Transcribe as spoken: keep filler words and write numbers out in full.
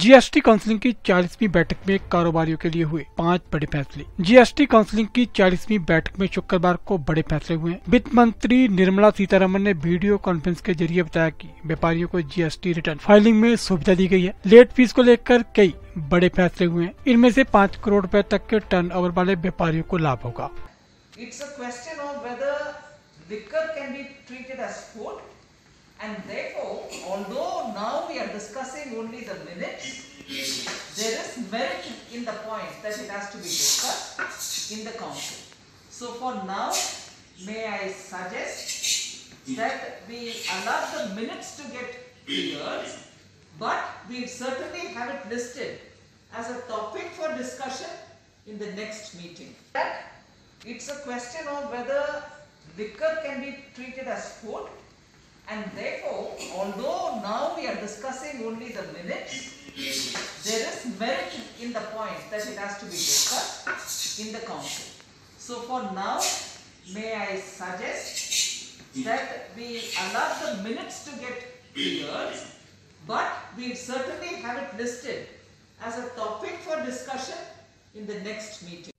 GST counselling की चालीसवीं बैठक में कारोबारियों के लिए हुए पांच बड़े फैसले। जीएसटी काउंसिलिंग की चालीसवीं बैठक में शुक्रवार को बड़े फैसले हुए। वित्त मंत्री निर्मला सीतारमण ने वीडियो कॉन्फ्रेंस के जरिए बताया कि व्यापारियों को जीएसटी रिटर्न फाइलिंग में सुविधा दी गई है। लेट फीस को लेकर कई बड़े फैसले हुए हैं। इनमें से पाँच करोड़ रुपए तक के टर्नओवर वाले व्यापारियों को लाभ होगा। It's a question of whether liquor can be treated as food, and therefore, although now we are discussing only the minutes, there is merit in the point that it has to be discussed in the council. So for now, may I suggest that we allow the minutes to get cleared, but we certainly have it listed as a topic for discussion in the next meeting. That it's a question of whether liquor can be treated as food, and therefore, although now we are discussing only the minutes, there is merit in the point that it has to be discussed in the council. So for now, may I suggest that we allow the minutes to get cleared, but we certainly have it listed as a topic for discussion in the next meeting.